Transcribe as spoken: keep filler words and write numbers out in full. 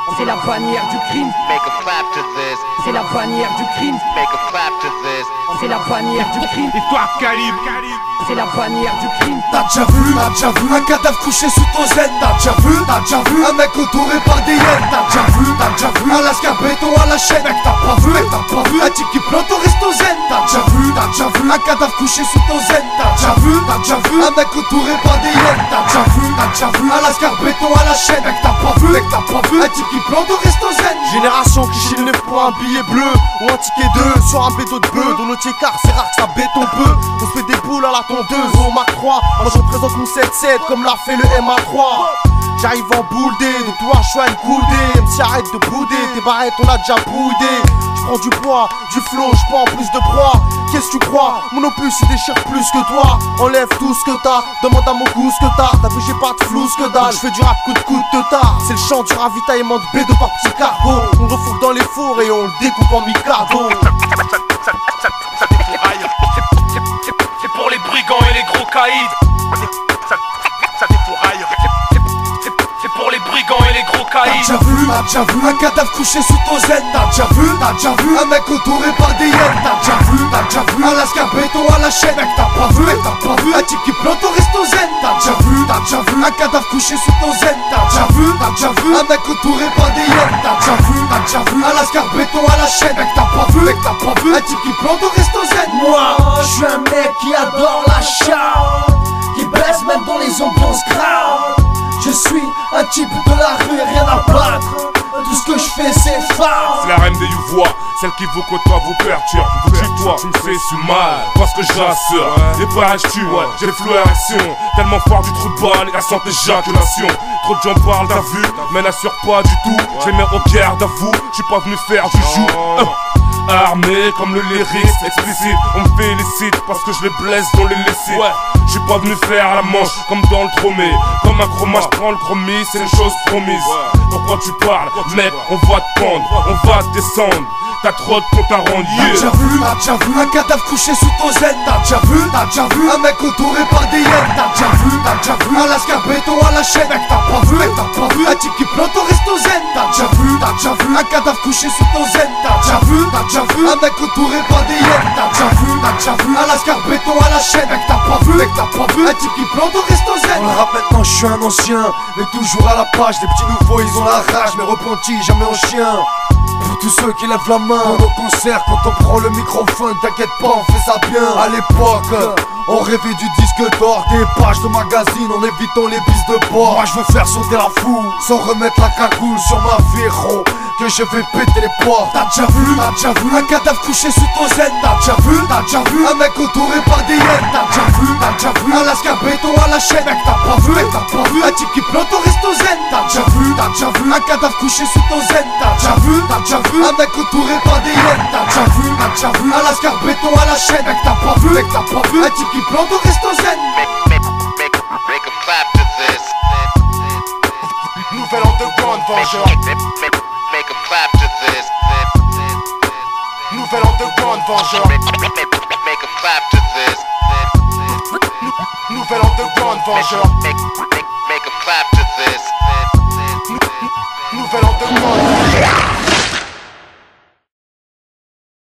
C'est la bannière du crime. Make a clap to this. C'est la bannière du crime. Make a clap to this. C'est la bannière du crime. Histoire calibre. C'est la bannière du crime. T'as déjà vu, t'as déjà vu un cadavre couché sous ton zen. T'as déjà vu, t'as déjà vu un mec entouré par des hyènes. T'as déjà vu, t'as déjà vu un lascar béton à la chaîne. Mec t'as pas vu, mec t'as pas vu un type qui plante au resto zen. T'as déjà vu, t'as déjà vu un cadavre couché sous ton zen. T'as déjà vu, t'as déjà vu un mec entouré par des hyènes. T'as déjà vu, t'as déjà vu un lascar béton à la chaîne. Mec t'as pas vu, mec t'as pas vu un type qui plante au resto zen. Génération qui chine le pour un billet bleu ou un ticket deux sur un béton de bœuf. Dans notre car c'est rare que ça béton peu. On se fait des boules à la tondeuse au Mac trois. Moi je représente mon sept sept comme l'a fait le M A trois. J'arrive en boule D, de toi je suis à une coudée. M C arrête de bouder, tes barrettes on a déjà boudé. J'prends du poids, du flow, j'prends plus de proie. Qu'est-ce que tu crois? Mon opus il déchire plus que toi. Enlève tout ce que t'as, demande à mon goût ce que t'as. T'as vu j'ai pas de flou ce que dalle. J'fais du rap coup de coup de tard. C'est le chant du ravitaillement de B deux par petit cargo. On refourgue dans les fours et on le découpe en mi-cargo. C'est pour les brigands et les gros caïds. Ça, ça défouraille. C'est pour les brigands et les gros T'as caïds. déjà vu, t'as déjà vu un cadavre couché sous ton zen. T'as déjà vu, t'as déjà vu un mec entouré par des hyènes. T'as déjà vu, t'as déjà vu un lascar béton à la chaîne. Mec t'as pas vu, mec t'as pas vu un type qui plante au resto zen. T'as déjà vu, t'as déjà vu un cadavre couché sous ton zen. T'as déjà vu, t'as déjà vu un mec entouré par des hyènes. T'as déjà vu, t'as déjà vu un lascar béton à la chaîne. Mec t'as pas vu, mec t'as pas vu un type qui plante au resto zen. Moi, je suis un mec qui adore la chatte, qui baisse même dans les ambiances graves. Je suis un type de la rue et rien à battre. Tout ce que je fais c'est phare. C'est la reine des you-voix, celle qui vous côtoie vous perturbe. Vous tutoie, tu me fais si mal, parce que je rassure. Et pareil je tue, ouais, j'ai des flous érection. Tellement fort du trou de balle et la santé éjaculation. Trop de gens parlent t'as vu, mais n'assure pas du tout. Je les mets au garde à vous, je suis pas venu faire du joue. Armé comme le lyrics explicite, on me félicite parce que je les blesse dans les lessives. Ouais, je suis pas venu faire la manche comme dans le tromé. Comme un chroma, je prends le chromie, c'est une chose promise. Pourquoi tu parles, mec, on va te pendre, on va te descendre. T'as trop de comptes à rendre, T'as yeah. déjà vu, t'as déjà vu un cadavre couché sous ton zen. T'as déjà vu, t'as déjà vu un mec entouré par des hyènes. T'as déjà vu, t'as déjà vu un lascar béton à la chaîne. Mec t'as pas vu, mec t'as pas vu un type qui plante au resto zen. T'as déjà vu, t'as déjà vu un cadavre couché sous ton zen. T'as déjà vu, t'as déjà vu un mec entouré par des hyènes. T'as déjà vu, t'as déjà vu un lascar béton à la chaîne. Mec t'as pas vu, mec t'as pas vu un type qui plante au resto zen. On le rap maintenant, je suis un ancien, mais toujours à la page. Les petits nouveaux ils ont la rage, mais repentis jamais en chien. Pour tous ceux qui lèvent la main dans nos concerts, quand on prend le microphone, t'inquiète pas, on fait ça bien. À l'époque, on rêvait du disque d'or, des pages de magazines en évitant les pistes de porc. Moi je veux faire sauter la foule, sans remettre la cagoule sur ma vie, gros, que je vais péter les portes. T'as déjà vu, t'as déjà vu un cadavre couché sous ton zen. T'as déjà vu, t'as déjà vu un mec entouré par des hyènes. T'as déjà vu, t'as déjà vu un lascar béton à la chaîne. Mec t'as pas vu, mec t'as pas vu un type qui plante au resto zen. T'as déjà vu, t'as déjà vu un cadavre couché sous ton zen. T'as déjà vu, t'as déjà vu un mec entouré par des hyènes. T'as déjà vu, t'as déjà vu un lascar béton à la chaîne. Mec t'as pas vu, mec t'as pas vu un type qui plante au resto zen. Make, make, make, make a clap to this. Nouvelle underground Make, vengeur. make, make, make a clap to this. Nouvelle underground vengeur. Make, make,